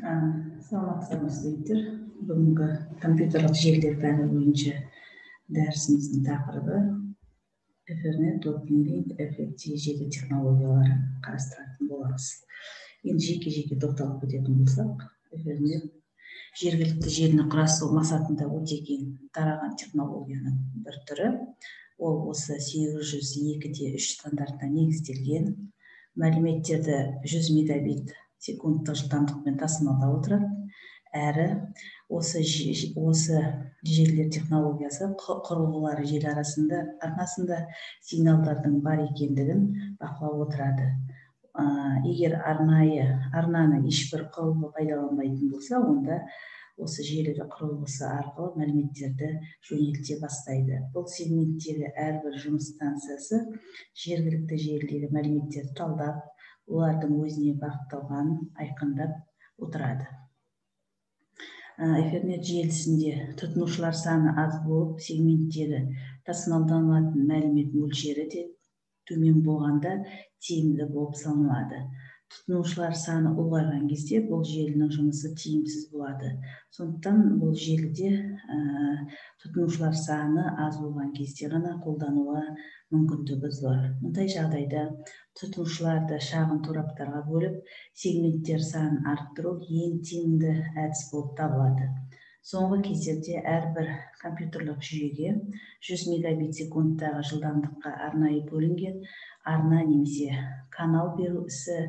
Саламатсыздарбы студенттер. Бүгүнкү компьютерлик желилер пәні боюнча дәрісіміздің тақырыбы Ethernet Talking Link FTTH желі технологиялары қарастыратын боламыз. Енді жеке-жеке тоқталып кететін болсақ, Ethernet жергілікті желіні құрастыру мақсатында өте кең тараған технологияның бір түрі. Ол осы 802.3 стандартына негізделген, мәліметтерді 100 мегабит секундтық жылдамдықпен тасымалдап отырады. Әрі осы желілер технологиясы құрылғылары желі арнасында сигналдардың бар екендігін бақылап отырады. Егер арнаны ешбір құрылғы пайдаланбайтын болса, онда осы желі құрылғысы арқылы мәліметтерді жөнелте бастайды. Бұл сегменттегі әрбір жұмыс станциясы жергілікті желідегі мәліметтерді талдап, олардың өзіне бағытталғанын айқындап отырады. Ethernet желісінде тұтынушылар саны аз болып, сегменттегі тасымалданатын мәлімет мөлшері де төмен болғанда тиімді болып саналады. Тұтынушылар саны ұлғайған кезде бұл желінің жұмысы тиімсіз болады. Сондықтан бұл желіде тұтынушылар саны аз болған кезде ғана қолдануға мүмкіндігі зор. Мұндай жағдайда тұтынушыларды шағын тораптарға бөліп, сегменттер санын арттыру ең тиімді әдіс болып табылады. Соңғы кездерде әрбір компьютерлік жүйеге 100 мегабит секундтағы жылдамдыққа арнайы бөлінген арна немесе канал беру ісі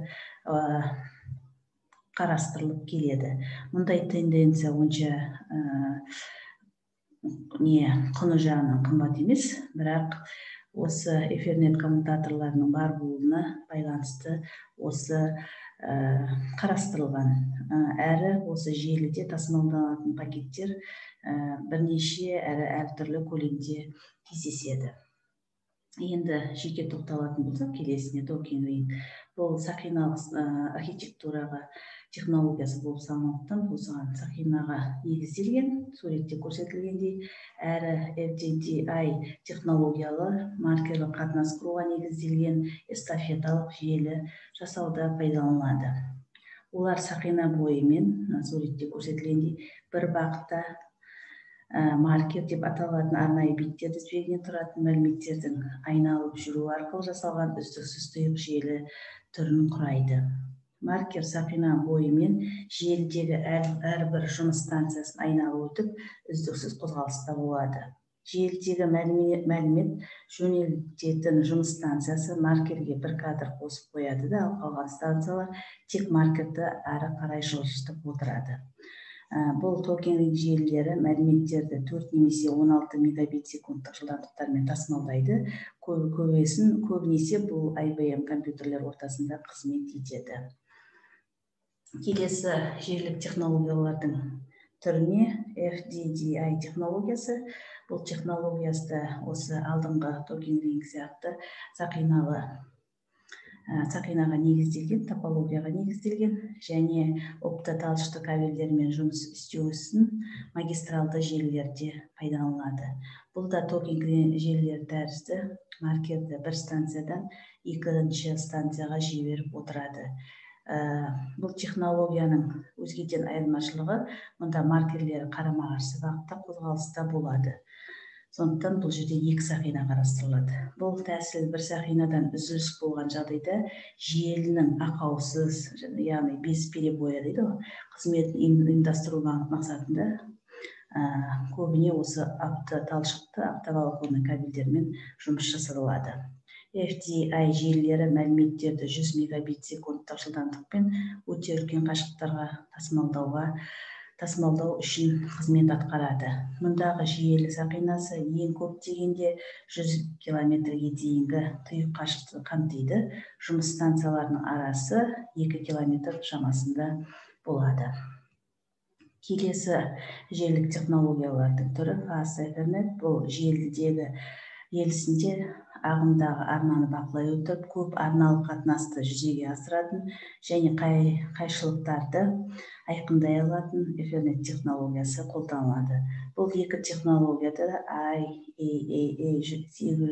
қарастырылып келеді. Мұндай тенденция онша құны жағынан қымбат емес, бірақ осы Ethernet коммутаторларының бар болуына байланысты осы қарастырылған. Әрі осы желіде тасымалданатын пакеттер бірнеше әртүрлі көлемде кездеседі. Енді жеке тоқталатын болсақ, келесіне Talking Link. Бұл сақиналық архитектураға технологиясы болып саналғандықтан, осыған сақинаға негізделген, суретте көрсетілгендей, әрі FTTI технологиялы маркерлік қатынас құруға негізделген эстафеталық желі жасауда пайдаланылады. Олар сақина бойымен, суретте көрсетілгендей, бір бағытта маркер деп аталатын арнайы биттерді тізбегінен тұратын мәліметтердің айналып жүру арқылы жасалған үздіксіз тұйық желі түрін құрайды. Маркер сақина бойымен желідегі әрбір жұмыс станциясын айналып өтіп, үздіксіз қозғалыста болады. Желідегі мәлімет жөнелтетін жұмыс станциясы маркерге бір кадр қосып қояды да, қалған станциялар тек маркерді ары қарай жылжытып отырады. Бұл Talking Link желілері мәліметтерді 4 немесе 16 мегабит секундтық жылдамдықтармен тасымалдайды. Көбінесе бұл IBM компьютерлер ортасында қызмет етеді. Келесі желілік технологиялардың түріне FTTI технологиясы. Бұл технологиясы осы алдыңғы Talking Link сияқты сақинаға негізделген, топологияға негізделген және оптоталшықты кабельдермен жұмыс істеу үшін магистралды желілерде пайдаланылады. Бұл да Talking Link желілер тәрізді маркерді бір станциядан екінші станцияға жіберіп отырады. Бұл технологияның өзгеден айырмашылығы, мұнда маркерлері қарама-қарсы бағытта қозғалыста болады. Сондықтан бұл жерде екі сақина қарастырылады. Бұл тәсіл бір сақинадан үзіліс болған жағдайда желінің ақаусыз, яғни без перебоя дейді, қызметін ұйымдастыру мақсатында көбіне осы оптоталшықты оптоволоконный кабельдермен жұмыс жасалады. FTTI желілері мәліметтерді 100 мегабит секундтық жылдамдықпен өте үлкен қашықтықтарға тасымалдау үшін қызмет атқарады. Мұндағы желі сақинасы ең көп дегенде 100 километрге дейінгі тұйық қашықтықты қамтиды. Жұмыс станцияларының арасы 2 километр шамасында болады. Келесі желілік технологиялардың түрі Fast Ethernet. Бұл желісінде ағымдағы арнаны бақылай отырып, көп арналық қатынасты жүзеге асыратын және қайшылықтарды айқындай алатын Ethernet технологиясы қолданылады. Бұл екі технологияда IEEE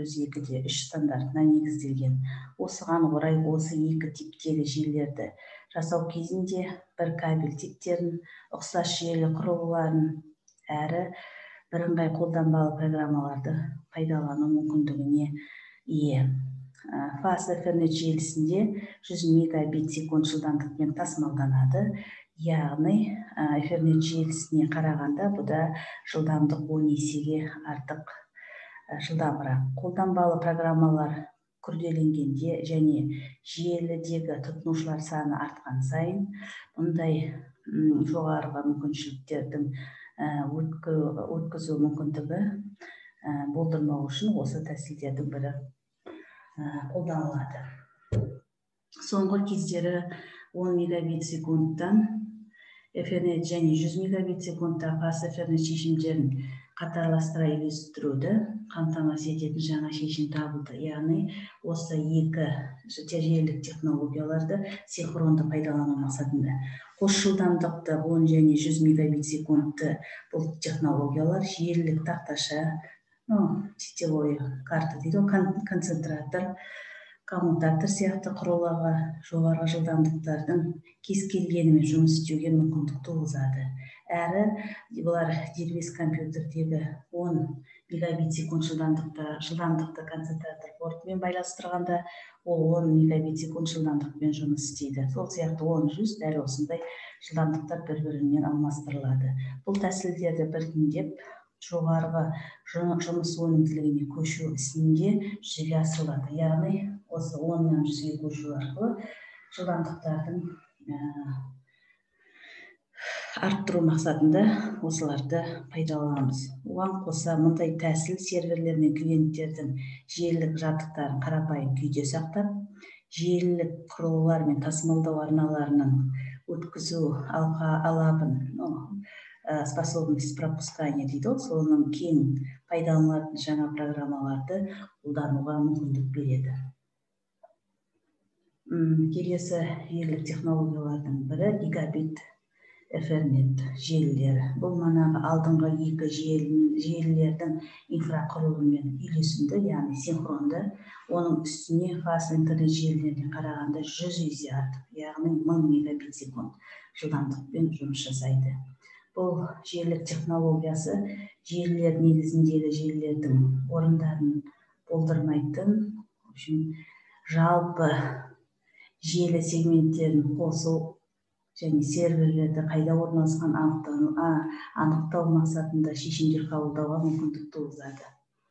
802.3 стандартына негізделген. Осыған орай осы екі типтегі желілерді жасау кезінде бір кабель типтерін, ұқсас желі құрылғыларын әрі бірыңғай қолданбалы программаларды пайдалану мүмкіндігіне ие. Fast Ethernet желісінде 100 мегабит секунд жылдамдықпен тасымалданады. Яғни Ethernet желісіне қарағанда бұда жылдамдық 10 есеге артық жылдамырақ. Қолданбалы программалар күрделенгенде және желідегі тұтынушылар саны артқан сайын бұндай жоғарғы мүмкіншіліктердің өткізу мүмкіндігі болдырмау үшін осы тәсілдердің бірі қолданылады. Соңғы кездері 10 мегабит секундтан Ethernet және 100 мегабит секундта Fast Ethernet шешімдерін қатарластыра үйлестіруді қамтамасыз ететін жаңа шешім табылды. Яғни осы екі желілік технологияларды синхронды пайдалану мақсатында. Қос жылдамдықты 10 және 100 мегабит секундты бұл технологиялар желілік тақташа, сетевой карта дейді, концентратор, коммутатор сияқты құрылғыға жоғарғы жылдамдықтардың кез келгенімен жұмыс істеуге мүмкіндік туғызады. Әрі бұлар дербес компьютердегі 10 мегабит секунд жылдамдықты концентратор портымен байланыстырғанда ол 10 мегабит секунд жылдамдықпен жұмыс істейді. Сол сияқты 10-100 дәл осындай жылдамдықтар бір-бірінен алмастырылады. Бұл тәсілдерді біртіндеп жоғарғы жұмыс өнімділігіне көшу ісінде жүзеге асырылады. Яғни осы 10-нан 100-ге көшу арқылы жылдамдықтардың арттыру мақсатында осыларды пайдаланамыз. Оған қоса мұндай тәсіл серверлер мен клиенттердің желілік жабдықтарын қарапайым күйде сақтап, желілік құрылғылар мен тасымалдау арналарының өткізу алабын, способность пропускания дейді, соның кең пайдаланылатын жаңа программаларды қолдануға мүмкіндік береді. Келесі желілік технологиялардың бірі гигабит Ethernet желілері. Бұл манағы алдыңғы екі желілердің инфрақұрылымымен үйлесімді, яғни синхронды. Оның үстіне Fast Ethernet желілеріне қарағанда 100 есе артық, яғни 1000 мегабит секунд жылдамдықпен жұмыс жасайды. Бұл желілік технологиясы желілер негізіндегі желілердің орындарын болдырмайтын, жалпы желі сегменттерін қосу және серверлерді қайда орналасқан анықтау мақсатында шешімдер қабылдауға мүмкіндік туғызады.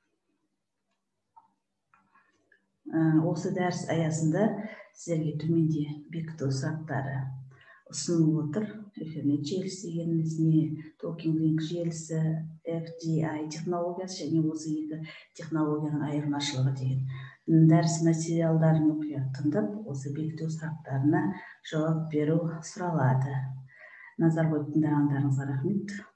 Осы дәріс аясында сіздерге төменде бекіту сұрақтары ұсынылып отыр. Ethernet желісі дегеніміз, Talking Link желісі, FDI технологиясы және осы екі технологияның айырмашылығы деген. Дәріс материалдарын оқи тыңдап, осы бекіту сұрақтарына жауап беру сұралады. Назар қойып тыңдағандарыңызға рахмет.